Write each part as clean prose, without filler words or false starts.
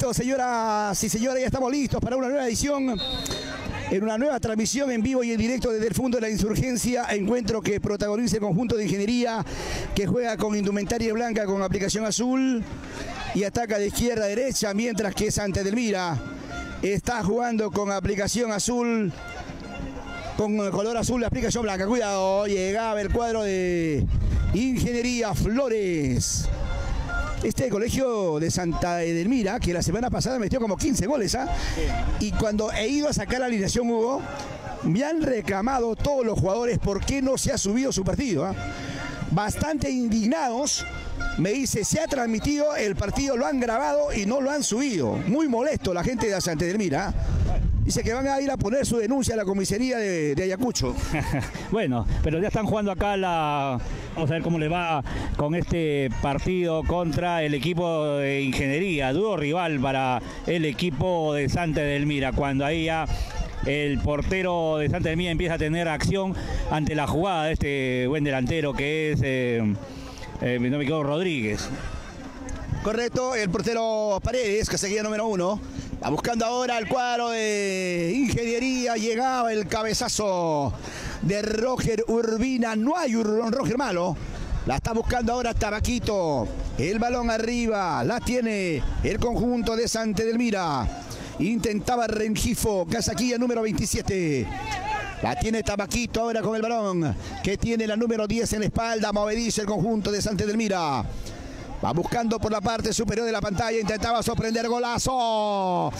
Listo, señoras y señores, ya estamos listos para una nueva edición, en una nueva transmisión en vivo y en directo desde el Fondo de la Insurgencia, encuentro que protagoniza el conjunto de ingeniería que juega con indumentaria blanca con aplicación azul y ataca de izquierda a derecha, mientras que Santa Edelmira está jugando con aplicación azul, con color azul, la aplicación blanca. Cuidado, llegaba el cuadro de Ingeniería Flores. Este colegio de Santa Edelmira, que la semana pasada metió como 15 goles, ¿ah? Sí. Y cuando he ido a sacar la alineación, Hugo, me han reclamado todos los jugadores por qué no se ha subido su partido, ¿ah? Bastante indignados. Me dice, se ha transmitido el partido, lo han grabado y no lo han subido. Muy molesto la gente de Santa Edelmira, ¿ah? Dice que van a ir a poner su denuncia a la comisaría de Ayacucho. Bueno, pero ya están jugando acá vamos a ver cómo le va con este partido contra el equipo de Ingeniería. Duro rival para el equipo de Santa Edelmira. Cuando ahí ya el portero de Santa Edelmira empieza a tener acción ante la jugada de este buen delantero que es, no me equivoco, Rodríguez. Correcto, el portero Paredes, que seguía número 1. Va buscando ahora el cuadro de Ingeniería. Llegaba el cabezazo de Roger Urbina. No hay un Roger malo. La está buscando ahora Tabaquito. El balón arriba. La tiene el conjunto de Santa Edelmira. Intentaba Rengifo. Casaquilla número 27. La tiene Tabaquito ahora con el balón, que tiene la número 10 en la espalda. Movedizo el conjunto de Santa Edelmira. Va buscando por la parte superior de la pantalla. Intentaba sorprender. Golazo.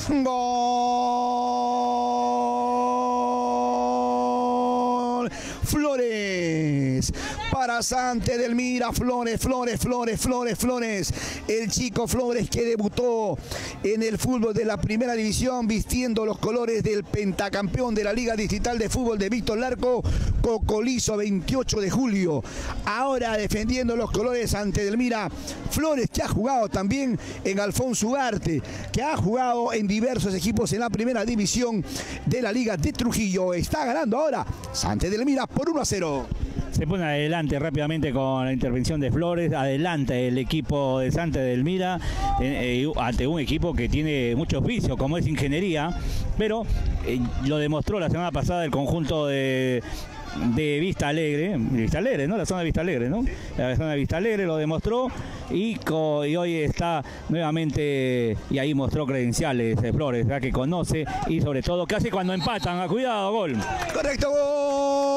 Gol. Flores. Para Santa Edelmira. Flores. El chico Flores, que debutó en el fútbol de la primera división vistiendo los colores del pentacampeón de la Liga Distrital de Fútbol de Víctor Larco, Cocolizo, 28 de julio. Ahora defendiendo los colores de Santa Edelmira. Flores, que ha jugado también en Alfonso Ugarte, que ha jugado en diversos equipos en la primera división de la Liga de Trujillo. Está ganando ahora Santa Edelmira por 1-0. Se pone adelante rápidamente con la intervención de Flores. Adelanta el equipo de Santa Edelmira ante un equipo que tiene muchos vicios, como es Ingeniería, pero lo demostró la semana pasada el conjunto de Vista Alegre, ¿no? La zona de Vista Alegre, ¿no? La zona de Vista Alegre lo demostró y hoy está nuevamente, y ahí mostró credenciales de Flores, ¿verdad? Que conoce y sobre todo que hace cuando empatan. Cuidado, gol. Correcto, gol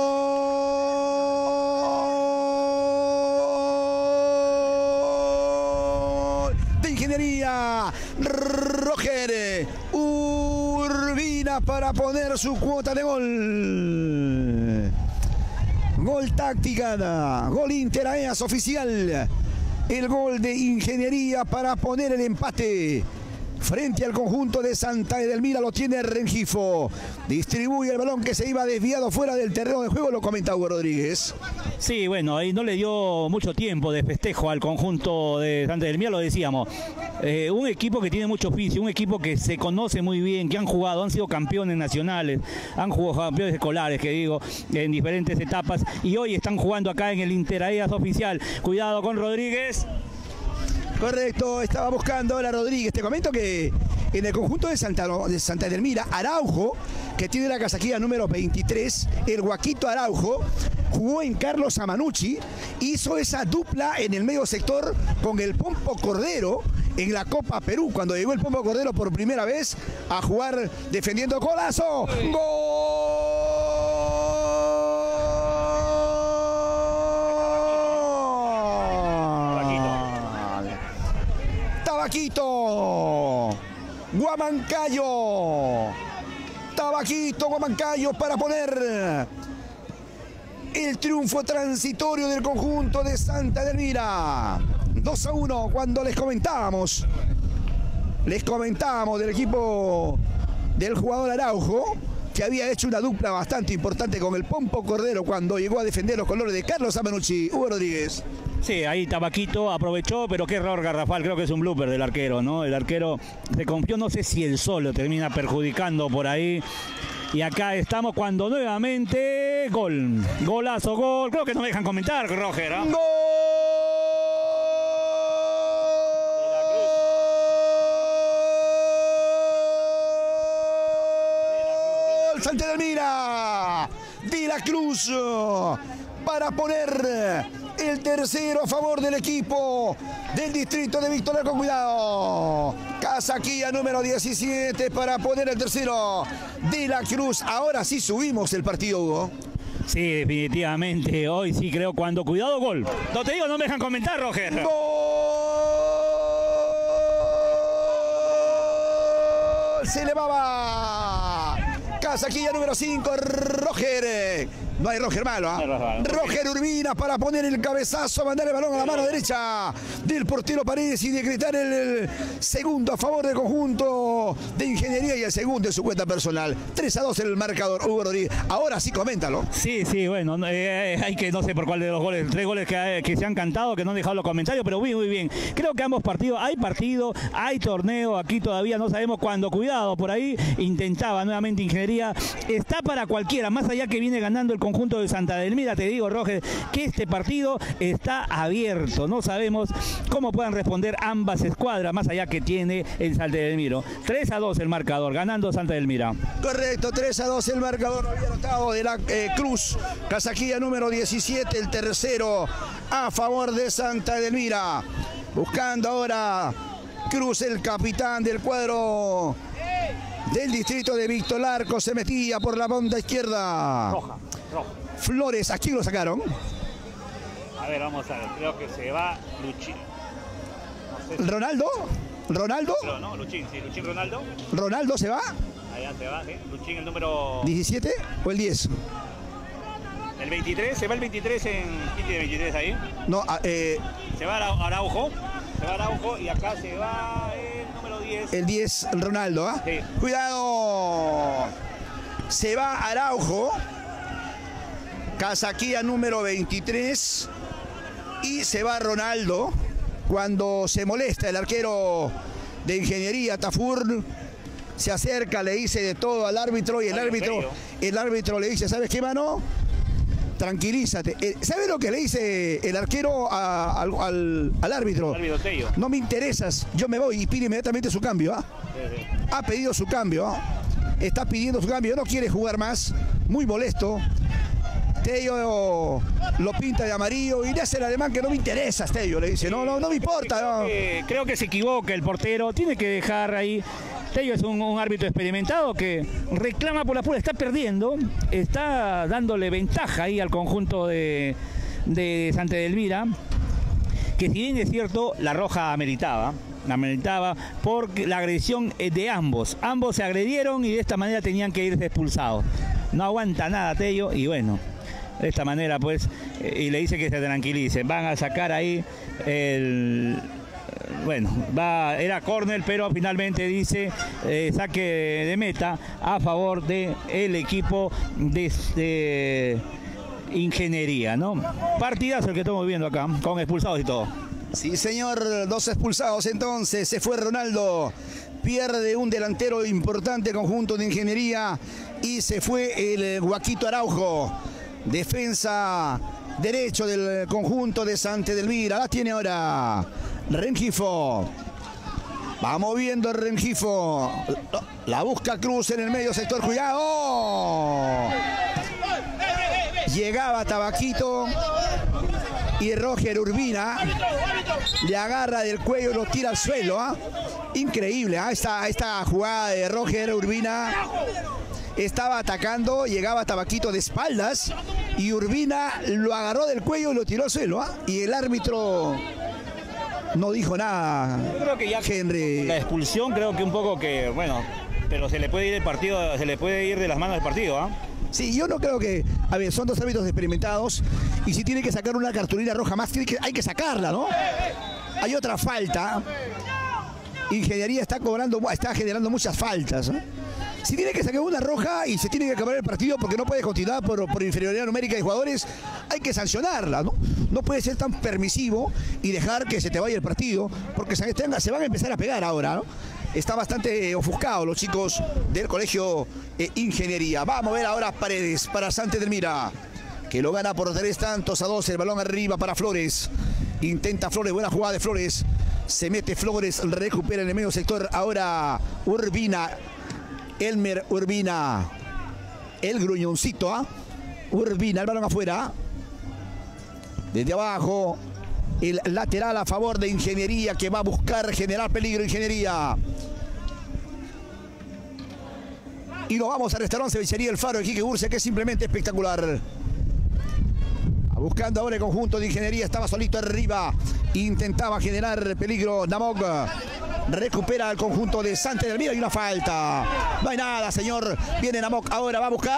de Ingeniería. Roger Urbina para poner su cuota de gol. Gol táctica, gol Interaeas oficial. El gol de Ingeniería para poner el empate frente al conjunto de Santa Edelmira. Lo tiene Rengifo. Distribuye el balón que se iba desviado fuera del terreno de juego. Lo comenta Hugo Rodríguez. Sí, bueno, ahí no le dio mucho tiempo de festejo al conjunto de Santa Edelmira, lo decíamos. Un equipo que tiene mucho oficio, un equipo que se conoce muy bien, que han jugado, han sido campeones nacionales, han jugado campeones escolares, que digo, en diferentes etapas, y hoy están jugando acá en el Interaeas oficial. Cuidado con Rodríguez. Correcto, estaba buscando ahora Rodríguez. Te comento que en el conjunto de Santa Edelmira, Araujo, que tiene la casaquilla número 23, el Guaquito Araujo, jugó en Carlos Amanucci, hizo esa dupla en el medio sector con el Pompo Cordero en la Copa Perú, cuando llegó el Pompo Cordero por primera vez a jugar defendiendo. ¡Golazo! ¡Gol! Tabaquito, Guamancayo, Tabaquito, Guamancayo para poner el triunfo transitorio del conjunto de Santa Edelmira. 2-1, cuando les comentábamos del equipo del jugador Araujo, que había hecho una dupla bastante importante con el Pompo Cordero cuando llegó a defender los colores de Carlos Amanucci. Hugo Rodríguez. Sí, ahí Tabaquito aprovechó, pero qué error garrafal, creo que es un blooper del arquero, ¿no? El arquero se confió, no sé si él solo termina perjudicando por ahí. Y acá estamos cuando nuevamente gol, golazo, gol. Creo que no me dejan comentar, Roger, ¿eh? ¡Gol! gol, Santa Edelmira. De la Cruz para poner el tercero a favor del equipo del distrito de Víctor Larco. Cuidado. Casaquilla número 17 para poner el tercero de la Cruz. Ahora sí subimos el partido, Hugo. Sí, definitivamente. Hoy sí creo cuando... Cuidado, gol. No te digo, no me dejan comentar, Roger. ¡Gol! Se elevaba. Casaquilla número 5, Roger. No hay Roger malo, ¿eh? Roger Urbina para poner el cabezazo, mandar el balón a la mano derecha del portero Paredes y decretar el segundo a favor del conjunto de Ingeniería y el segundo en su cuenta personal. 3-2 el marcador, Hugo Rodríguez. Ahora sí, coméntalo. Sí, bueno, hay que, no sé por cuál de los goles, 3 goles que se han cantado, que no han dejado los comentarios, pero muy bien. Creo que ambos partidos, hay torneo, aquí todavía no sabemos cuándo. Cuidado, por ahí intentaba nuevamente Ingeniería. Está para cualquiera, más allá que viene ganando el conjunto de Santa Edelmira. Te digo, Roger, que este partido está abierto. No sabemos cómo puedan responder ambas escuadras, más allá que tiene el Santa Edelmira. 3-2 el marcador, ganando Santa Edelmira. Correcto, 3-2 el marcador. Había anotado de la Cruz. Casaquilla número 17, el tercero a favor de Santa Edelmira. Buscando ahora Cruz, el capitán del cuadro del distrito de Víctor Larco, se metía por la banda izquierda. Roja. Flores, ¿a quién lo sacaron? A ver, vamos a ver, creo que se va Luchín. No sé si... ¿Ronaldo? No, Luchín, sí, Luchín Ronaldo. ¿Ronaldo se va? Allá se va, sí. Luchín el número... ¿17 o el 10? El 23, se va el 23 en... ¿Quién tiene 23 ahí? No, se va Araujo. Se va Araujo y acá se va el número 10. El 10, Ronaldo, ¿ah? Sí. Cuidado. Se va Araujo. Casaquilla número 23. Y se va Ronaldo. Cuando se molesta el arquero de Ingeniería, Tafur, se acerca, le dice de todo al árbitro y el árbitro le dice, ¿sabes qué, mano? Tranquilízate. ¿Sabe lo que le dice el arquero al árbitro? No me interesas, yo me voy, y pide inmediatamente su cambio. ¿Ah? Sí. Ha pedido su cambio. Está pidiendo su cambio, no quiere jugar más. Muy molesto. Tello lo pinta de amarillo y le hace el alemán que no me interesa, Tello, le dice. No me importa. Creo que se equivoca el portero, tiene que dejar ahí. Tello es un árbitro experimentado que reclama por la pura, está perdiendo, está dándole ventaja ahí al conjunto de Santa Edelmira, que si bien es cierto, la roja ameritaba por la agresión de ambos. Ambos se agredieron y de esta manera tenían que irse expulsados. No aguanta nada Tello y bueno, de esta manera pues, y le dice que se tranquilice. Van a sacar ahí el... Bueno, era córner, pero finalmente dice saque de meta a favor del equipo de Ingeniería, ¿no? Partidazo el que estamos viendo acá, con expulsados y todo. Sí, señor, 2 expulsados entonces. Se fue Ronaldo, pierde un delantero importante, conjunto de Ingeniería, y se fue el Guaquito Araujo, defensa derecho del conjunto de Santa Edelmira. La tiene ahora Rengifo. Va moviendo Rengifo. La busca Cruz en el medio sector. ¡Cuidado! Llegaba Tabaquito y Roger Urbina le agarra del cuello y lo tira al suelo. Increíble, esta jugada de Roger Urbina. Estaba atacando, llegaba Tabaquito de espaldas y Urbina lo agarró del cuello y lo tiró al suelo. Y el árbitro no dijo nada. Yo creo que ya Henry. La expulsión creo que un poco que, bueno, pero se le puede ir el partido, se le puede ir de las manos del partido, Sí, yo no creo que... A ver, son 2 árbitros experimentados y si tiene que sacar una cartulina roja más, hay que sacarla, ¿no? Hay otra falta. Ingeniería está generando muchas faltas, ¿no? Si tiene que sacar una roja y se tiene que acabar el partido porque no puede continuar por inferioridad numérica de jugadores, hay que sancionarla, ¿no? No puede ser tan permisivo y dejar que se te vaya el partido, porque se van a empezar a pegar ahora, ¿no? Está bastante ofuscado los chicos del colegio Ingeniería. Vamos a ver ahora Paredes para Santa Edelmira, que lo gana por 3-2. El balón arriba para Flores. Intenta Flores, buena jugada de Flores. Se mete Flores, recupera en el medio sector. Ahora Urbina. Elmer Urbina. el gruñoncito, ¿ah? Urbina, el balón afuera. Desde abajo, el lateral a favor de Ingeniería, que va a buscar generar peligro. Ingeniería. Y nos vamos al restaurante Cevichería El Faro de Quique Urce, que es simplemente espectacular. Buscando ahora el conjunto de Ingeniería, estaba solito arriba, intentaba generar peligro Namok. Recupera el conjunto de Santa Edelmira y una falta. No hay nada, señor. Viene Namok, ahora va a buscar.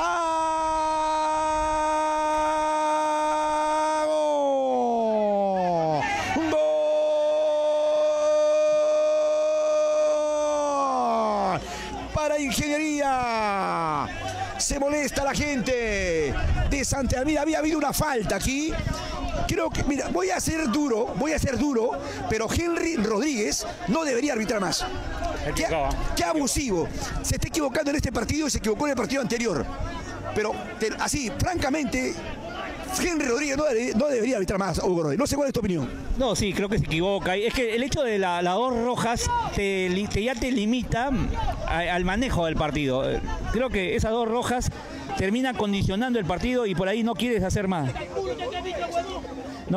¡Gol! Para Ingeniería. Se molesta la gente de Santa Edelmira. Había habido una falta aquí. Creo que, mira, voy a ser duro, pero Henry Rodríguez no debería arbitrar más. Qué abusivo. Se está equivocando en este partido y se equivocó en el partido anterior. Pero así, francamente, Henry Rodríguez no debería arbitrar más, Hugo Rodríguez. No sé cuál es tu opinión. No, sí, creo que se equivoca. Es que el hecho de las dos rojas ya te limita al manejo del partido. Creo que esas dos rojas terminan condicionando el partido y por ahí no quieres hacer más. No.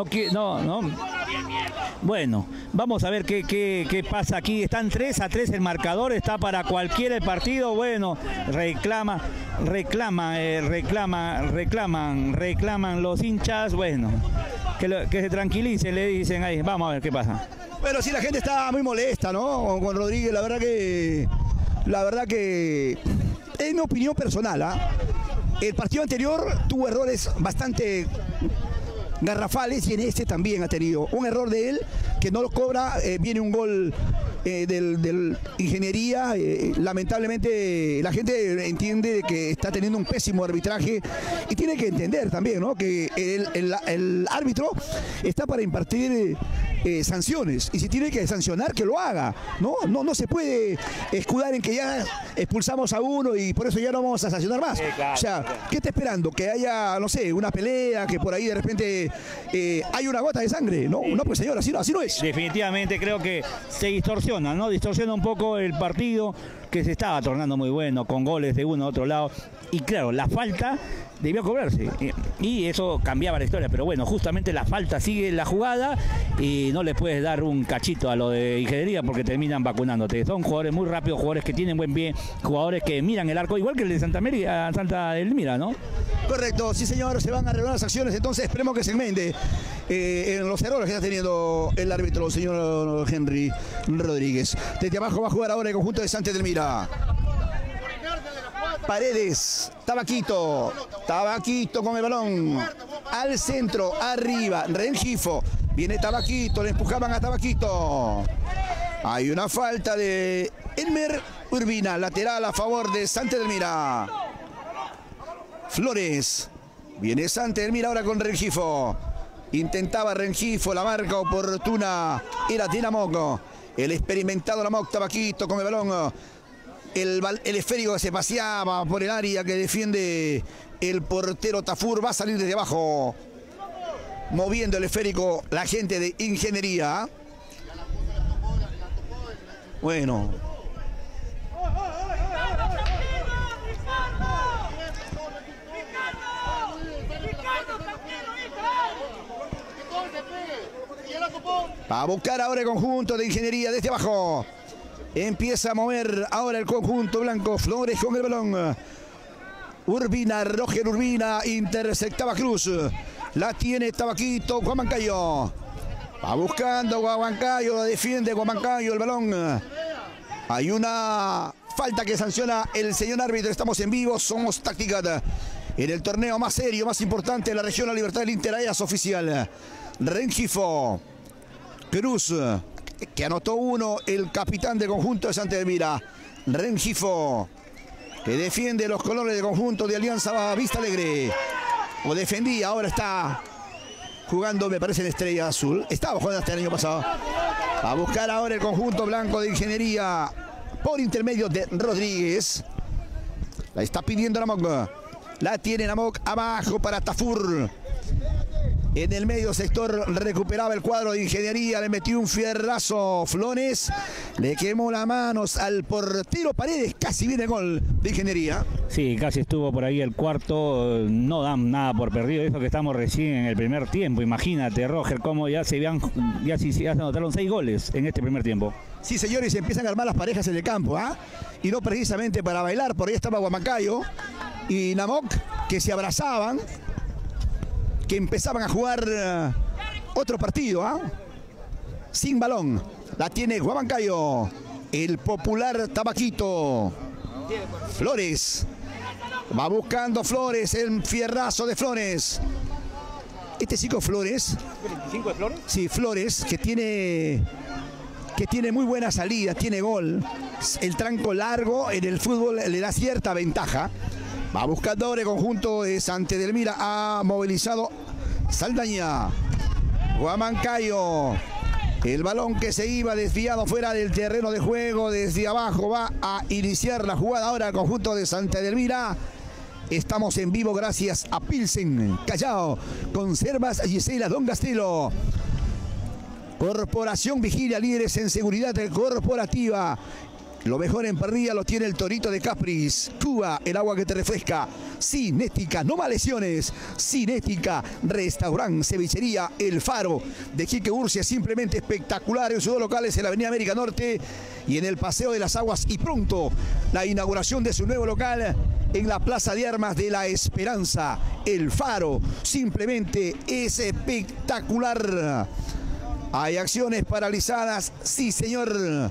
Bueno, vamos a ver qué pasa aquí. Están 3-3 el marcador, está para cualquiera el partido. Bueno, reclaman los hinchas. Bueno, que se tranquilicen, le dicen ahí. Vamos a ver qué pasa. Bueno, sí, la gente está muy molesta, ¿no? Con Rodríguez, la verdad que es mi opinión personal, ¿ah? El partido anterior tuvo errores bastante garrafales y en este también ha tenido un error de él que no lo cobra. Viene un gol del Ingeniería. Lamentablemente la gente entiende que está teniendo un pésimo arbitraje y tiene que entender también, ¿no?, que el árbitro está para impartir sanciones, y si tiene que sancionar, que lo haga. No se puede escudar en que ya expulsamos a uno y por eso ya no vamos a sancionar más. Claro, o sea, ¿qué está esperando? Que haya, no sé, una pelea, que por ahí de repente hay una gota de sangre. No, pues señor, así no es. Definitivamente creo que se distorsiona, ¿no? Distorsiona un poco el partido, que se estaba tornando muy bueno, con goles de uno a otro lado. Y claro, la falta debió cobrarse y eso cambiaba la historia, pero bueno, justamente la falta sigue en la jugada y no le puedes dar un cachito a lo de Ingeniería porque terminan vacunándote. Son jugadores muy rápidos, jugadores que tienen buen pie, jugadores que miran el arco, igual que el de Santa Edelmira, ¿no? Correcto, sí señor, se van a arreglar las acciones, entonces esperemos que se enmende en los errores que está teniendo el árbitro, señor Henry Rodríguez. Desde abajo va a jugar ahora el conjunto de Santa Edelmira. Paredes, Tabaquito con el balón, al centro, arriba, Rengifo, viene Tabaquito, le empujaban a Tabaquito. Hay una falta de Elmer Urbina, lateral a favor de Santa Edelmira. Flores, viene Santa Edelmira ahora con Rengifo. Intentaba Rengifo, la marca oportuna era de Namok. El experimentado Namok, Tabaquito con el balón. El esférico que se paseaba por el área que defiende el portero Tafur va a salir desde abajo. Moviendo el esférico la gente de Ingeniería. Bueno. Va a buscar ahora el conjunto de Ingeniería desde abajo. Empieza a mover ahora el conjunto blanco. Flores con el balón. Urbina, Roger Urbina, interceptaba Cruz. La tiene Tabaquito, Guamancayo. Va buscando Guamancayo, la defiende Guamancayo el balón. Hay una falta que sanciona el señor árbitro. Estamos en vivo, somos Táctica en el torneo más serio, más importante de la región, la Libertad del Interaeas oficial. Rengifo, Cruz, que anotó uno, el capitán del conjunto de Santa Edelmira. Rengifo, que defiende los colores del conjunto de Alianza Vista Alegre. O defendía, ahora está jugando, me parece, en Estrella Azul. Estaba jugando hasta el año pasado. Va a buscar ahora el conjunto blanco de Ingeniería por intermedio de Rodríguez. La está pidiendo Namok. La tiene Namok abajo para Tafur. En el medio sector recuperaba el cuadro de Ingeniería, le metió un fierrazo Flores, le quemó las manos al portero Paredes, casi viene gol de Ingeniería. Sí, casi estuvo por ahí el cuarto, no dan nada por perdido, eso que estamos recién en el primer tiempo, imagínate, Roger, cómo ya se anotaron 6 goles en este primer tiempo. Sí, señores, se empiezan a armar las parejas en el campo, ¿ah? Y no precisamente para bailar, por ahí estaba Huamancayo y Namok, que se abrazaban, que empezaban a jugar otro partido, ¿ah? Sin balón. La tiene Huamancayo, el popular Tabaquito. Flores. Va buscando Flores, el fierrazo de Flores. Este chico Flores. ¿25 de Flores? Sí, Flores, que tiene muy buena salida, tiene gol. El tranco largo en el fútbol le da cierta ventaja. Va buscando ahora el conjunto de Santa Edelmira. Ha movilizado Saldaña. Huamancayo. El balón que se iba desviado fuera del terreno de juego. Desde abajo va a iniciar la jugada ahora el conjunto de Santa Edelmira. Estamos en vivo gracias a Pilsen, Callao, Conservas Gisela Don Castelo. Corporación Vigilia, líderes en seguridad corporativa. Lo mejor en parrilla lo tiene el Torito de Capris. Cuba, el agua que te refresca. Cinética, no más lesiones. Cinética, restaurante, cevichería, El Faro de Quique Urcia, simplemente espectacular. En sus dos locales en la Avenida América Norte y en el Paseo de las Aguas. Y pronto la inauguración de su nuevo local en la Plaza de Armas de la Esperanza. El Faro, simplemente es espectacular. Hay acciones paralizadas, sí señor.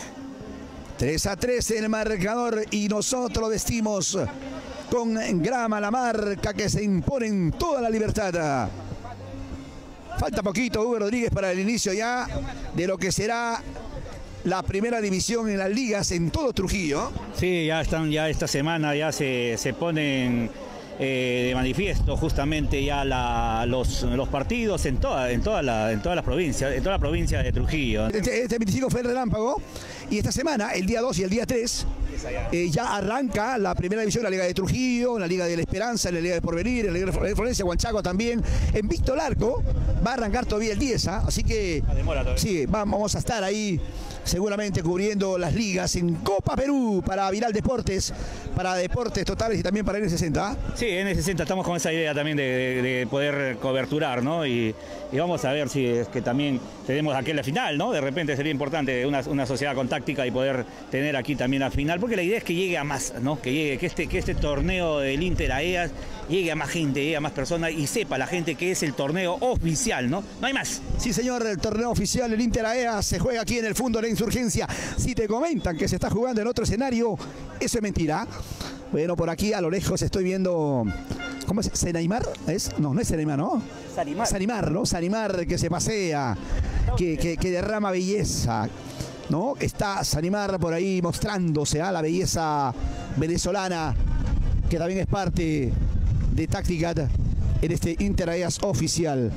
3-3 el marcador y nosotros vestimos con grama la marca que se impone en toda la libertad. Falta poquito, Hugo Rodríguez, para el inicio ya de lo que será la primera división en las ligas en todo Trujillo. Sí, ya esta semana ya se ponen de manifiesto justamente ya los partidos en todas las provincias, en toda la provincia de Trujillo. Este 25 fue el relámpago y esta semana, el día 2 y el día 3, ya arranca la primera división de la Liga de Trujillo, la Liga de la Esperanza, en la Liga de Porvenir, en la Liga de Florencia, Huanchaco también. En Víctor Larco va a arrancar todavía el 10, ¿eh? Así que sí, vamos a estar ahí seguramente cubriendo las ligas en Copa Perú para Viral Deportes, para Deportes Totales y también para N60. Sí, N60 estamos con esa idea también de poder coberturar, ¿no? Y vamos a ver si es que también tenemos aquí la final, ¿no? De repente sería importante una sociedad con táctica y poder tener aquí también la final, porque la idea es que llegue a más, ¿no? Que este torneo del Inter AEAS llegue a más gente, llegue a más personas y sepa la gente que es el torneo oficial, ¿no? No hay más. Sí, señor, el torneo oficial, el Inter AEAS se juega aquí en el Fondo de la Insurgencia. Si te comentan que se está jugando en otro escenario, eso es mentira. Bueno, por aquí a lo lejos estoy viendo, ¿cómo es? ¿Senaimar? No es Senaimar, ¿no? Sanimar, ¿no? Sanimar que se pasea, que derrama belleza, ¿no? Está Sanimar por ahí mostrándose a la belleza venezolana, que también es parte de táctica en este Inter AEAS oficial.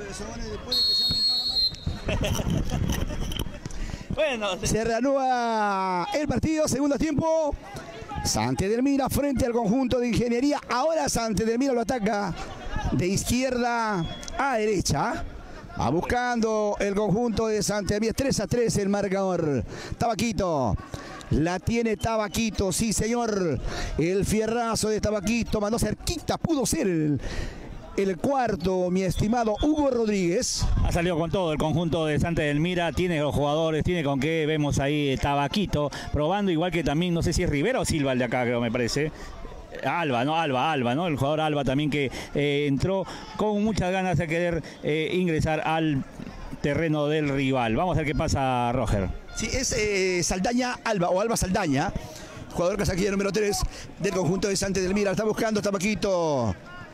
Bueno, se reanuda el partido, segundo tiempo. Santa Edelmira frente al conjunto de Ingeniería. Ahora Santa Edelmira lo ataca de izquierda a derecha. Va buscando el conjunto de Santa Edelmira. 3-3 el marcador. Tabaquito. La tiene Tabaquito, sí señor. El fierrazo de Tabaquito mandó cerquita, pudo ser el cuarto, mi estimado Hugo Rodríguez. Ha salido con todo el conjunto de Santa Edelmira, tiene los jugadores, tiene con qué. Vemos ahí Tabaquito probando, igual que también, no sé si es Rivera o Silva el de acá, creo, me parece. Alba, ¿no? El jugador Alba también que entró con muchas ganas de querer ingresar al terreno del rival. Vamos a ver qué pasa, Roger. Sí, es Saldaña Alba o Alba Saldaña, jugador casaquilla número 3 del conjunto de Santa Edelmira. Está buscando Tabaquito.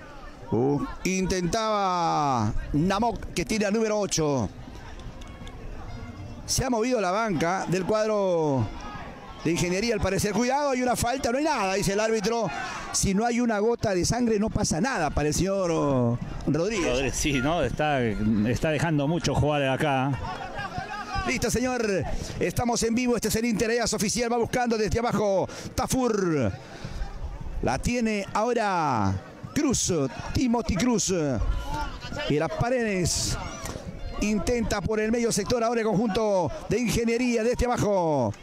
Intentaba Namok, que tira el número 8. Se ha movido la banca del cuadro de Ingeniería al parecer. Cuidado, hay una falta, no hay nada, dice el árbitro. Si no hay una gota de sangre no pasa nada para el señor Rodríguez. Sí, ¿no? Está dejando mucho jugar acá. Listo, señor. Estamos en vivo. Este es el Inter AEAS oficial. Va buscando desde abajo Tafur. La tiene ahora Cruz, Timothy Cruz. Era Paredes. Intenta por el medio sector ahora el conjunto de Ingeniería desde abajo.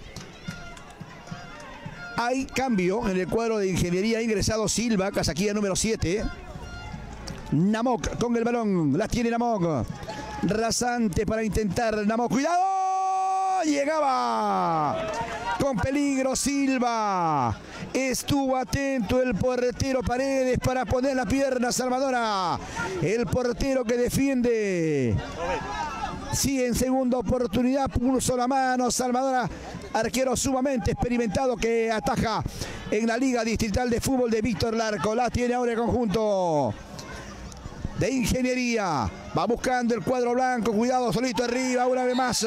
Hay cambio en el cuadro de Ingeniería. Ha ingresado Silva, casaquilla número 7. Namok con el balón. La tiene Namok. Rasante para intentar. Namok, cuidado. Llegaba. Con peligro Silva. Estuvo atento el portero Paredes para poner la pierna salvadora. El portero que defiende. Sí, en segunda oportunidad puso la mano salvadora. Arquero sumamente experimentado que ataja en la Liga Distrital de Fútbol de Víctor Larco. La tiene ahora el conjunto de Ingeniería. Va buscando el cuadro blanco. Cuidado, solito arriba una vez más.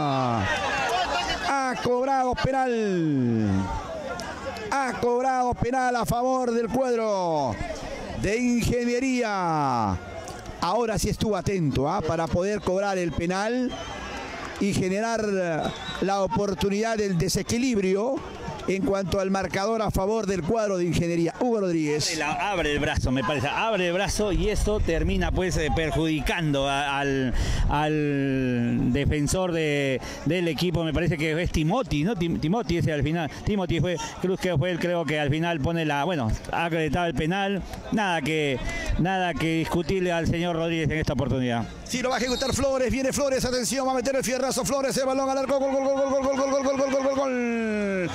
Ha cobrado penal. Ha cobrado penal a favor del cuadro de Ingeniería. Ahora sí estuvo atento para poder cobrar el penal y generar la oportunidad del desequilibrio en cuanto al marcador a favor del cuadro de Ingeniería. Hugo Rodríguez. Abre el brazo, me parece. Abre el brazo y esto termina pues perjudicando al defensor del equipo. Me parece que es Timothy, ¿no? Timothy ese al final. Timothy fue, Cruz que fue él, creo que al final pone la... Bueno, ha acreditado el penal. Nada que discutirle al señor Rodríguez en esta oportunidad. Sí, lo va a ejecutar Flores. Viene Flores, atención, va a meter el fierrazo Flores. El balón al arco. Gol, gol, gol, gol, gol, gol, gol, gol, gol, gol, gol, gol.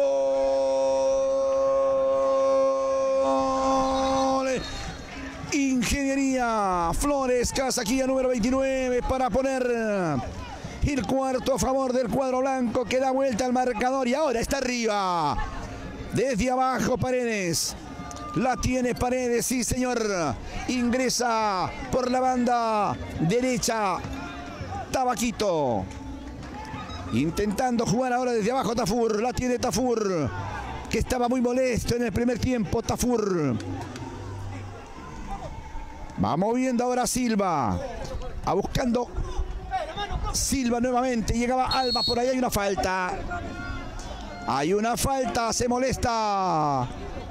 Gol. Ingeniería. Flores, casaquilla número 29 para poner el cuarto a favor del cuadro blanco que da vuelta al marcador y ahora está arriba. Desde abajo Paredes. La tiene Paredes, sí señor. Ingresa por la banda derecha Tabaquito. Intentando jugar ahora desde abajo Tafur. La tiene Tafur, que estaba muy molesto en el primer tiempo. Tafur. Va moviendo ahora Silva. Va buscando Silva nuevamente. Llegaba Alba, por ahí hay una falta. Hay una falta, se molesta.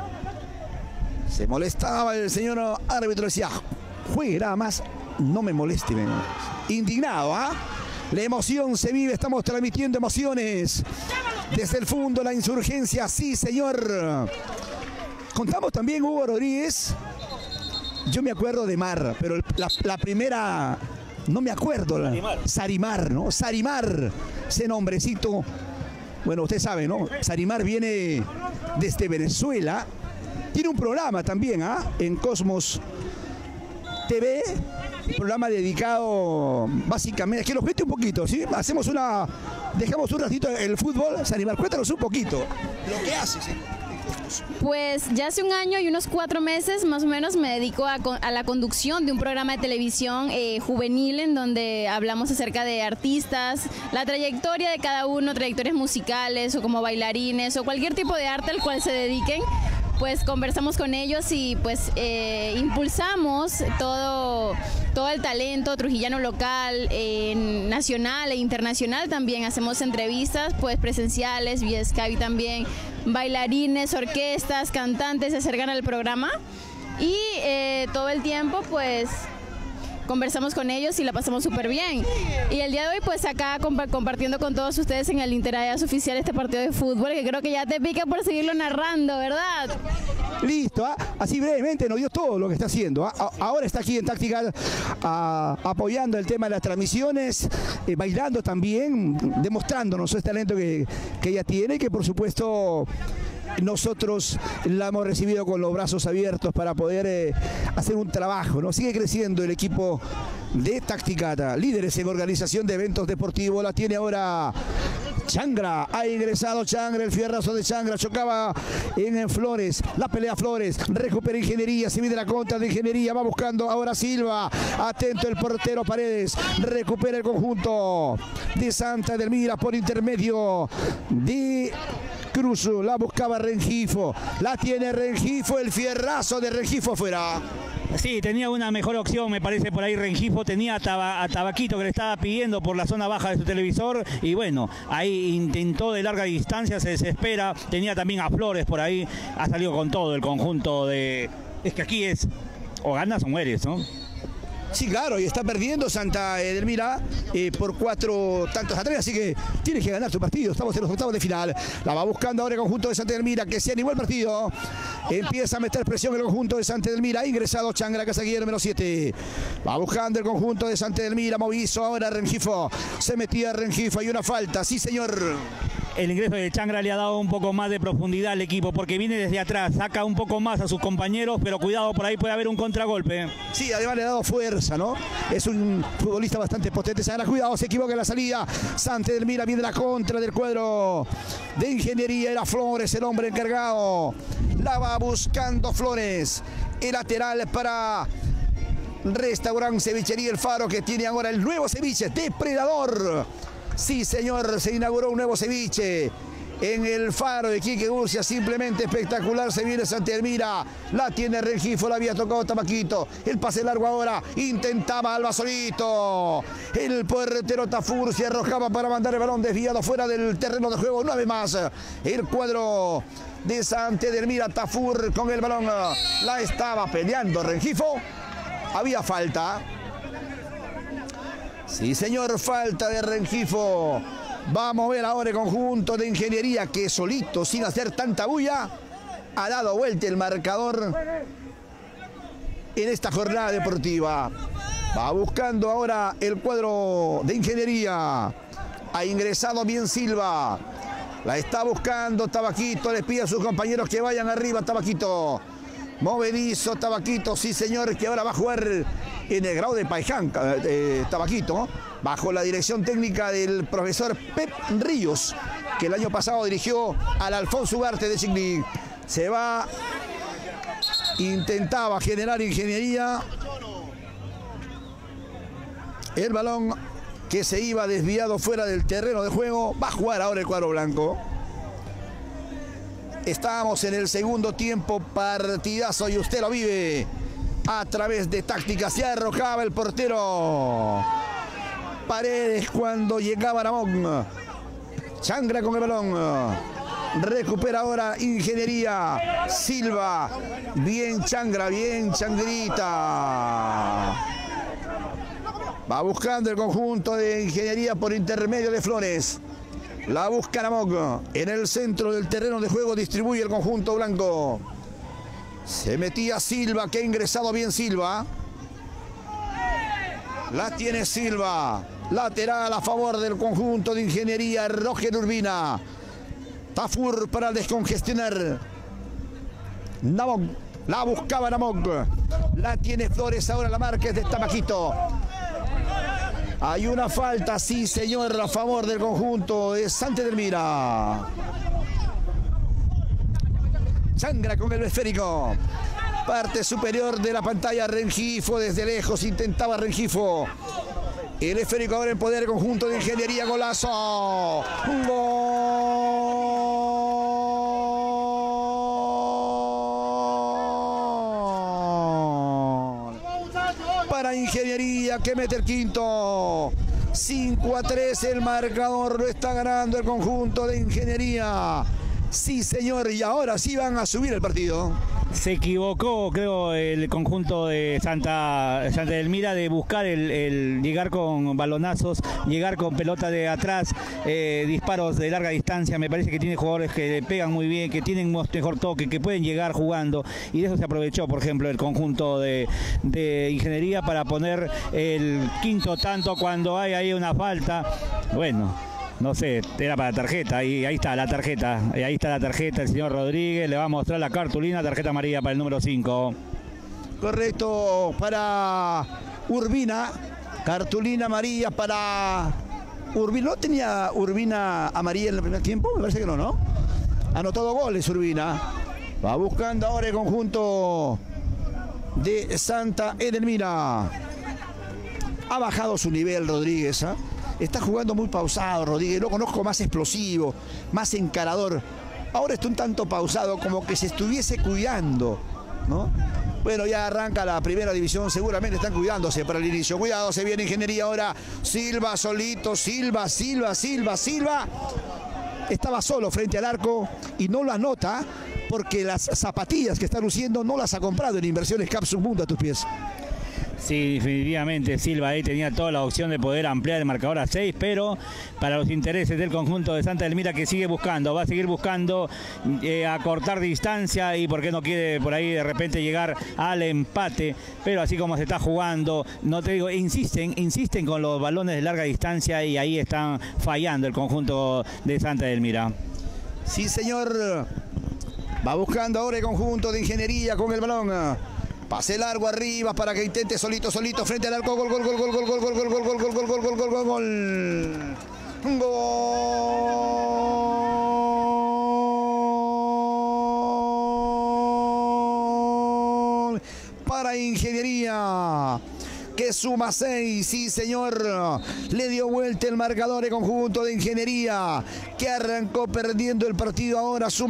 Se molestaba el señor árbitro, decía, juegue nada más, no me moleste. Indignado, La emoción se vive, estamos transmitiendo emociones desde el fondo, la Insurgencia, sí señor. Contamos también, Hugo Rodríguez, yo me acuerdo de Mar, pero la primera, no me acuerdo. Sarimar, ¿no? Sarimar, ese nombrecito, bueno, usted sabe, ¿no? Sarimar viene desde Venezuela. Tiene un programa también, en Cosmos TV, un programa dedicado básicamente, que los mete un poquito, ¿sí? Dejamos un ratito el fútbol. Sarimar, cuéntanos un poquito lo que haces. Pues ya hace un año y unos 4 meses más o menos me dedico a la conducción de un programa de televisión juvenil en donde hablamos acerca de artistas, la trayectoria de cada uno, trayectorias musicales o como bailarines o cualquier tipo de arte al cual se dediquen. Pues conversamos con ellos y pues impulsamos todo el talento trujillano local, nacional e internacional también. Hacemos entrevistas pues presenciales, vía Skype también, bailarines, orquestas, cantantes se acercan al programa y todo el tiempo pues conversamos con ellos y la pasamos súper bien. Y el día de hoy pues acá compartiendo con todos ustedes en el Interayas oficial este partido de fútbol que creo que ya te pica por seguirlo narrando, ¿verdad? Listo, así brevemente nos dio todo lo que está haciendo. Ahora está aquí en Tactical apoyando el tema de las transmisiones, bailando también, demostrándonos ese talento que ella tiene y que por supuesto nosotros la hemos recibido con los brazos abiertos para poder hacer un trabajo, ¿no? Sigue creciendo el equipo de Tacticata, líderes en organización de eventos deportivos. La tiene ahora Changra, ha ingresado Changra, el fierrazo de Changra, chocaba en Flores, la pelea Flores, recupera Ingeniería, se viene la contra de Ingeniería, va buscando ahora Silva, atento el portero Paredes, recupera el conjunto de Santa Edelmira por intermedio de Cruz, la buscaba Rengifo, la tiene Rengifo, el fierrazo de Rengifo fuera. Sí, tenía una mejor opción, me parece, por ahí Rengifo, tenía a Tabaquito que le estaba pidiendo por la zona baja de su televisor y bueno, ahí intentó de larga distancia, se desespera, tenía también a Flores por ahí, ha salido con todo el conjunto de... Es que aquí es o ganas o mueres, ¿no? Sí, claro, y está perdiendo Santa Edelmira por 4 tantos a 3, así que tiene que ganar su partido. Estamos en los octavos de final. La va buscando ahora el conjunto de Santa Edelmira, que se animó el partido. Empieza a meter presión el conjunto de Santa Edelmira. Ha ingresado Changra Casaguía, número 7. Va buscando el conjunto de Santa Edelmira. Movizo ahora Rengifo. Se metía Rengifo. Hay una falta. Sí, señor. El ingreso de Changra le ha dado un poco más de profundidad al equipo porque viene desde atrás, saca un poco más a sus compañeros, pero cuidado, por ahí puede haber un contragolpe. Sí, además le ha dado fuerza, ¿no? Es un futbolista bastante potente. Sara, cuidado, se equivoca en la salida. Santa Edelmira viene la contra del cuadro de Ingeniería. Era Flores el hombre encargado. La va buscando Flores. El lateral para Restaurante Cevichería El Faro, que tiene ahora el nuevo ceviche Depredador. Sí, señor, se inauguró un nuevo ceviche en El Faro de Quique Urcia, simplemente espectacular. Se viene Santa Edelmira, la tiene Rengifo, la había tocado Tabaquito. El pase largo ahora, intentaba Alba solito. El portero Tafur se arrojaba para mandar el balón desviado fuera del terreno de juego. 9 más. El cuadro de Santa Edelmira, Tafur con el balón. La estaba peleando Rengifo. Había falta. Sí, señor, falta de Rengifo. Vamos a ver ahora el conjunto de Ingeniería que solito, sin hacer tanta bulla, ha dado vuelta el marcador en esta jornada deportiva. Va buscando ahora el cuadro de Ingeniería. Ha ingresado bien Silva. La está buscando Tabaquito. Les pide a sus compañeros que vayan arriba, Tabaquito. Movedizo Tabaquito, sí señor, que ahora va a jugar en el grado de Paiján, Tabaquito, bajo la dirección técnica del profesor Pep Ríos, que el año pasado dirigió al Alfonso Ugarte de Sigli. Se va, intentaba generar Ingeniería. El balón que se iba desviado fuera del terreno de juego. Va a jugar ahora el cuadro blanco. Estamos en el segundo tiempo, partidazo, y usted lo vive a través de Táctica. Se arrojaba el portero Paredes cuando llegaba Ramón. Changra con el balón. Recupera ahora Ingeniería. Silva. Bien Changra, bien Changrita. Va buscando el conjunto de Ingeniería por intermedio de Flores. La busca Namok. En el centro del terreno de juego distribuye el conjunto blanco. Se metía Silva, que ha ingresado bien Silva. La tiene Silva. Lateral a favor del conjunto de Ingeniería, Roger Urbina. Tafur para descongestionar. Namok. La buscaba Namok. La tiene Flores, ahora la marca es de Tabaquito. Hay una falta, sí señor, a favor del conjunto de Santa Edelmira. Changra con el esférico. Parte superior de la pantalla, Rengifo desde lejos, intentaba Rengifo. El esférico ahora en poder del conjunto de Ingeniería, golazo. Un gol para Ingeniería, que mete el quinto. 5-3 el marcador, lo está ganando el conjunto de Ingeniería. Sí, señor, y ahora sí van a subir el partido. Se equivocó, creo, el conjunto de Santa Edelmira de buscar el llegar con balonazos, llegar con pelota de atrás, disparos de larga distancia. Me parece que tiene jugadores que le pegan muy bien, que tienen mejor toque, que pueden llegar jugando, y de eso se aprovechó, por ejemplo, el conjunto de Ingeniería para poner el quinto tanto cuando hay ahí una falta. Bueno, no sé, era para la tarjeta, y ahí está la tarjeta, el señor Rodríguez le va a mostrar la cartulina, tarjeta amarilla para el número 5. Correcto, para Urbina, cartulina amarilla para Urbina. ¿No tenía Urbina amarilla en el primer tiempo? Me parece que no, ¿no? Anotó 2 goles Urbina. Va buscando ahora el conjunto de Santa Edelmira. Ha bajado su nivel Rodríguez, ¿eh? Está jugando muy pausado Rodríguez, lo conozco más explosivo, más encarador. Ahora está un tanto pausado, como que se estuviese cuidando, ¿no? Bueno, ya arranca la primera división, seguramente están cuidándose para el inicio. Cuidado, se viene Ingeniería ahora. Silva solito, Silva. Estaba solo frente al arco y no lo anota porque las zapatillas que está luciendo no las ha comprado en Inversiones Capsule Mundo a tus pies. Sí, definitivamente Silva ahí tenía toda la opción de poder ampliar el marcador a 6, pero para los intereses del conjunto de Santa Elmira, que sigue buscando, va a seguir buscando acortar distancia y por qué no quiere por ahí de repente llegar al empate, pero así como se está jugando, no te digo, insisten con los balones de larga distancia y ahí están fallando el conjunto de Santa Elmira. Sí, señor. Va buscando ahora el conjunto de Ingeniería con el balón. Pase largo arriba para que intente solito frente al arco. Gol. Gol para Ingeniería, que suma 6, sí señor, le dio vuelta el marcador el conjunto de Ingeniería, que arrancó perdiendo el partido, ahora suma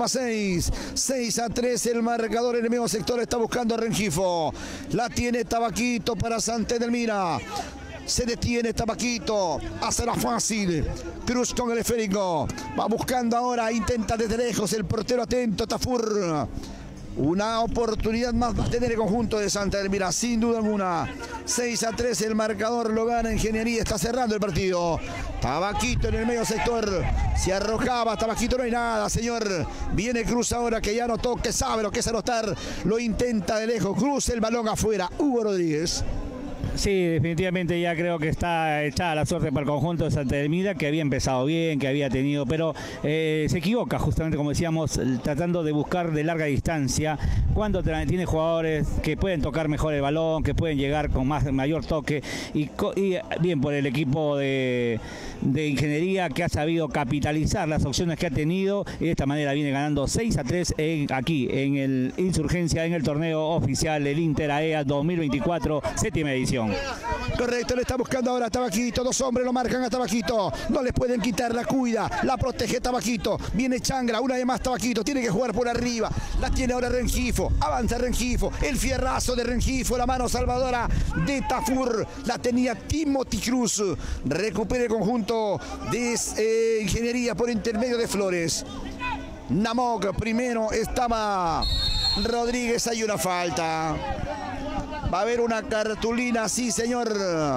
6-3 el marcador en el mismo sector, está buscando a Rengifo, la tiene Tabaquito para Santa Edelmira. Se detiene Tabaquito, hace la fácil, Cruz con el esférico, va buscando ahora, intenta desde lejos, el portero atento, Tafur. Una oportunidad más va a tener el conjunto de Santa Elmira, sin duda alguna. 6-3 el marcador, lo gana Ingeniería, está cerrando el partido. Tabaquito en el medio sector, se arrojaba, Tabaquito, no hay nada, señor. Viene Cruz ahora, que ya notó, que sabe lo que es anotar, lo intenta de lejos, Cruz, el balón afuera, Hugo Rodríguez. Sí, definitivamente ya creo que está echada la suerte para el conjunto de Santa Elmira, que había empezado bien, que había tenido, pero se equivoca justamente, como decíamos, tratando de buscar de larga distancia, cuando tiene jugadores que pueden tocar mejor el balón, que pueden llegar con mayor toque, y bien por el equipo de Ingeniería, que ha sabido capitalizar las opciones que ha tenido, y de esta manera viene ganando 6-3 aquí en el Insurgencia, en el torneo oficial del Inter AEA 2024, séptima edición. Correcto, le está buscando ahora a Tabaquito, dos hombres lo marcan a Tabaquito, no les pueden quitar, la cuida, la protege Tabaquito, viene Changra, una vez más Tabaquito, tiene que jugar por arriba, la tiene ahora Rengifo, avanza Rengifo, el fierrazo de Rengifo, la mano salvadora de Tafur, la tenía Timothy Cruz, recupera el conjunto de Ingeniería por intermedio de Flores. Namok primero, estaba Rodríguez, hay una falta. Va a haber una cartulina, sí señor.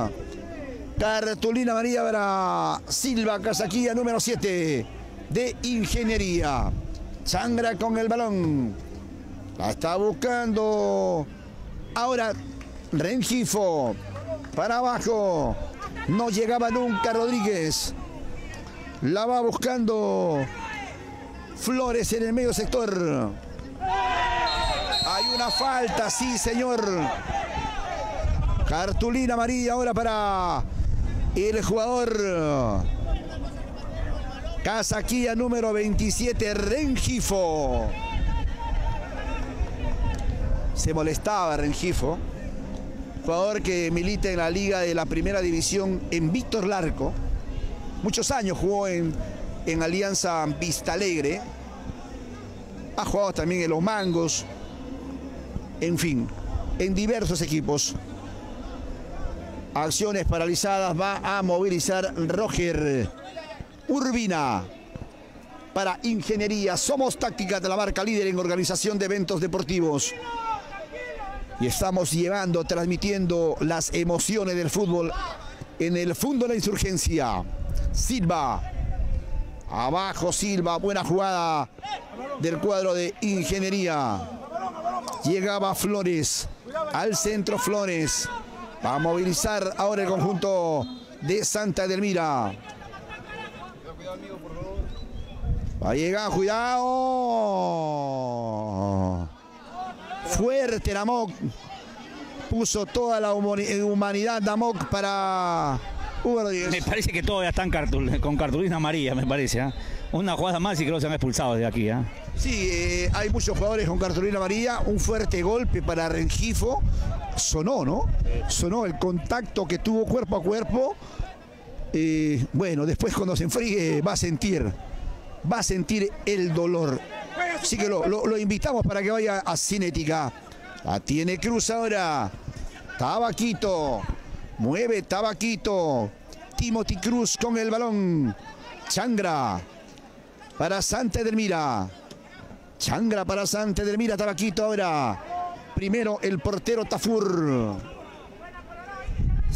Cartulina amarilla para Silva Casaquilla, número 7 de Ingeniería. Changra con el balón. La está buscando. Ahora Rengifo. Para abajo. No llegaba nunca Rodríguez. La va buscando Flores en el medio sector. Hay una falta, sí señor. Cartulina amarilla ahora para el jugador Casaquilla, número 27, Rengifo. Se molestaba Rengifo, jugador que milita en la liga de la primera división en Víctor Larco. Muchos años jugó en Alianza Vista Alegre. Ha jugado también en Los Mangos. En fin, en diversos equipos. Acciones paralizadas, va a movilizar Roger Urbina para Ingeniería. Somos Táctica, de la marca líder en organización de eventos deportivos. Y estamos transmitiendo las emociones del fútbol en el fondo de la Insurgencia. Silva, abajo Silva, buena jugada del cuadro de Ingeniería. Llegaba Flores, al centro Flores. Va a movilizar ahora el conjunto de Santa Edelmira. Va a llegar, cuidado. Fuerte Namok. Puso toda la humanidad Namok para Hugo Rodríguez. Me parece que todos ya están con cartulina amarilla, me parece. ¿Eh? Una jugada más y creo que se han expulsado desde aquí. ¿Eh? Sí, hay muchos jugadores con cartulina amarilla. Un fuerte golpe para Rengifo. Sonó, ¿no? Sonó el contacto que tuvo cuerpo a cuerpo. Bueno, después cuando se enfríe va a sentir el dolor. Así que lo invitamos para que vaya a Cinética. La tiene Cruz ahora. Tabaquito. Mueve Tabaquito. Timothy Cruz con el balón. Changra para Santa Edelmira. Changra para Santa Edelmira. Tabaquito ahora. Primero el portero Tafur.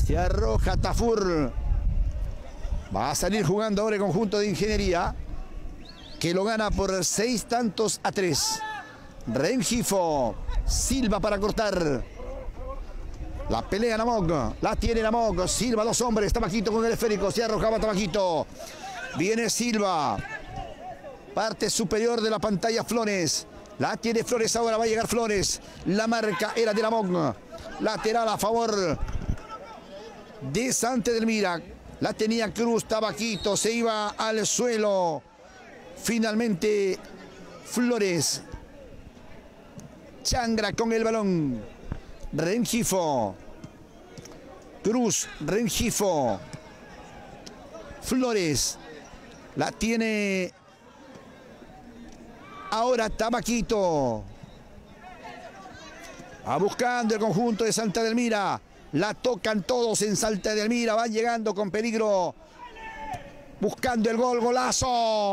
Se arroja Tafur. Va a salir jugando ahora el conjunto de Ingeniería, que lo gana por 6-3. Rengifo. Silva para cortar. La pelea Namok. La tiene Namok. Silva, 2 hombres. Tabaquito con el esférico. Se arrojaba Tabaquito. Viene Silva. Parte superior de la pantalla Flores. La tiene Flores ahora. Va a llegar Flores. La marca era de Namok. Lateral a favor de Santa Edelmira. La tenía Cruz. Tabaquito se iba al suelo. Finalmente Flores. Changra con el balón. Rengifo. Cruz. Rengifo. Flores. La tiene ahora Tabaquito. Va buscando el conjunto de Santa Edelmira. La tocan todos en Santa Edelmira. Van llegando con peligro. Buscando el gol. Golazo.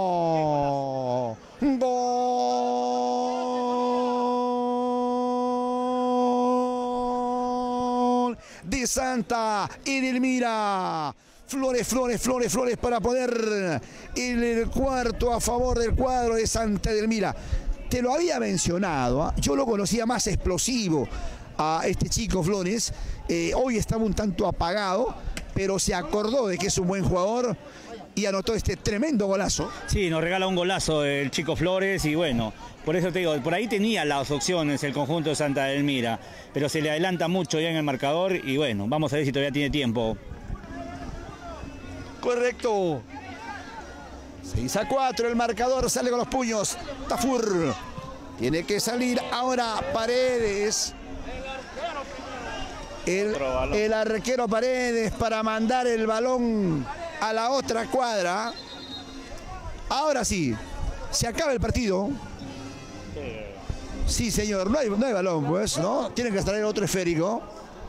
Gol de Santa Edelmira. Flores, Flores, Flores, Flores para poner el cuarto a favor del cuadro de Santa Edelmira. Te lo había mencionado, ¿eh? Yo lo conocía más explosivo a este chico Flores. Hoy estaba un tanto apagado, pero se acordó de que es un buen jugador y anotó este tremendo golazo. Sí, nos regala un golazo el chico Flores y bueno, por eso te digo, por ahí tenía las opciones el conjunto de Santa Edelmira, pero se le adelanta mucho ya en el marcador y bueno, vamos a ver si todavía tiene tiempo. Correcto. 6-4 el marcador, sale con los puños. Tafur. Tiene que salir ahora Paredes. El arquero Paredes para mandar el balón a la otra cuadra. Ahora sí, se acaba el partido. Sí, señor, no hay balón, pues, ¿no? Tienen que extraer otro esférico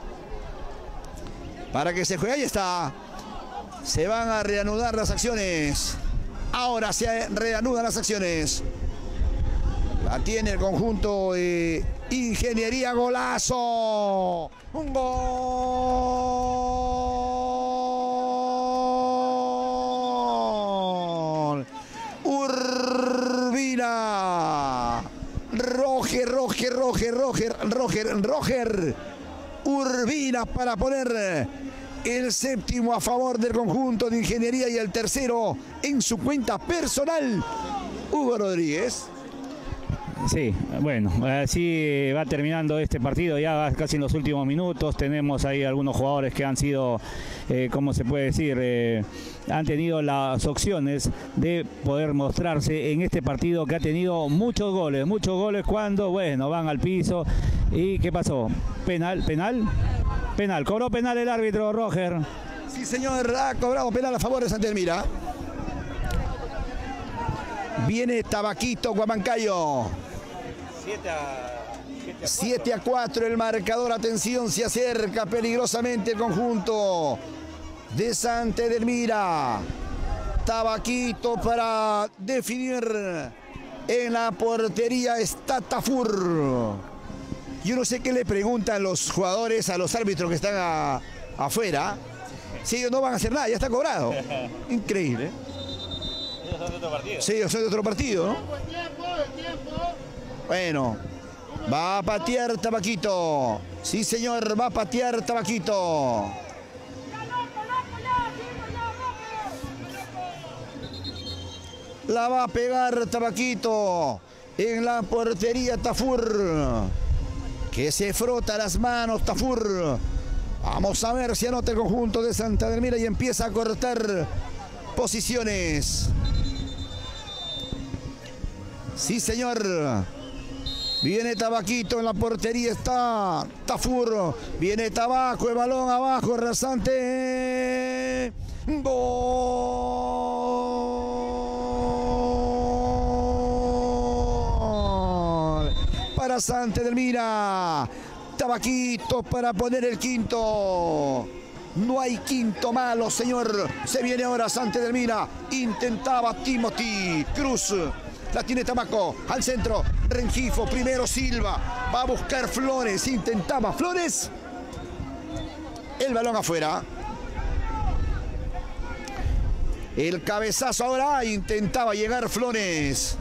para que se juegue. Ahí está. Se van a reanudar las acciones. Ahora se reanudan las acciones. La tiene el conjunto de Ingeniería. Golazo. Un gol. Urbina. Roger. Urbina para poner el séptimo a favor del conjunto de Ingeniería y el tercero en su cuenta personal, Hugo Rodríguez. Sí, bueno, así va terminando este partido, ya casi en los últimos minutos. Tenemos ahí algunos jugadores que han sido, ¿cómo se puede decir? Han tenido las opciones de poder mostrarse en este partido que ha tenido muchos goles cuando, bueno, van al piso. ¿Y qué pasó? Penal, cobró penal el árbitro Roger. Sí, señor, ha cobrado penal a favor de Santa Edelmira. Viene Tabaquito, Guamancayo. 7-4 el marcador. Atención, se acerca peligrosamente el conjunto de Santa Edelmira. Tabaquito para definir. En la portería está Tafur. Yo no sé qué le preguntan los jugadores a los árbitros que están afuera. Si ellos no van a hacer nada, ya está cobrado. Increíble. Ellos son de otro partido. Sí, ellos son de otro partido, ¿no? Bueno, va a patear Tabaquito. Sí, señor, va a patear Tabaquito. La va a pegar Tabaquito. En la portería Tafur, que se frota las manos Tafur. Vamos a ver si anota el conjunto de Santa Edelmira y empieza a cortar posiciones. Sí, señor. Viene Tabaquito, en la portería está Tafur. Viene Tabaco, el balón abajo, rasante. Gol para Santa Edelmira. Tabaquito para poner el quinto. No hay quinto malo, señor. Se viene ahora Santa Edelmira. Intentaba Timothy Cruz. La tiene Tabaco. Al centro. Rengifo. Primero Silva. Va a buscar Flores. Intentaba Flores. el balón afuera. El cabezazo ahora, intentaba llegar Flores.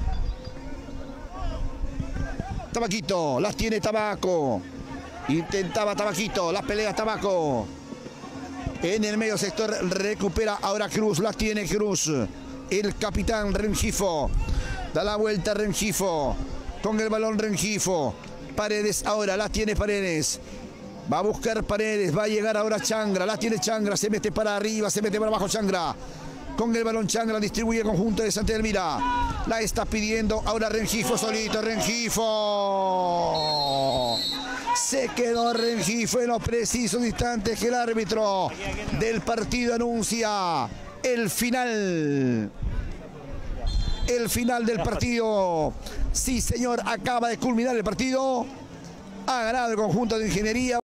Tabaquito, las tiene Tabaco. Intentaba Tabaquito, las pelea Tabaco. En el medio sector recupera ahora Cruz, las tiene Cruz. El capitán Rengifo. Da la vuelta Rengifo. Con el balón Rengifo. Paredes ahora, las tiene Paredes. Va a buscar Paredes, va a llegar ahora Changra. Las tiene Changra, se mete para arriba, se mete para abajo Changra. Con el balón Changra distribuye conjunto de Santa Elmira. La está pidiendo ahora Rengifo solito. Rengifo. Se quedó Rengifo en los precisos instantes que el árbitro del partido anuncia el final. El final del partido. Sí, señor, acaba de culminar el partido. Ha ganado el conjunto de Ingeniería.